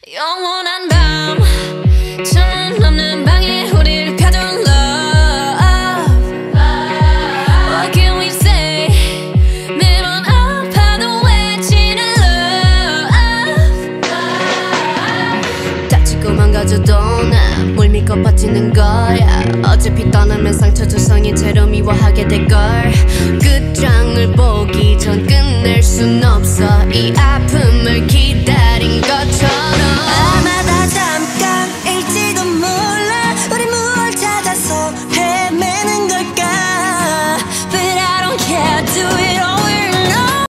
영원한 밤 창문 없는 방에 우릴 가둔 love. What can we say? 매번 아파도 외치는 love. 다치고 망가져도 난 물 믿고 버티는 거야. 어차피 떠나면 상처 조성인 채로 미워하게 될걸. 끝장을 보기 전 끝낼 순 없어 이 아픔을 기다려.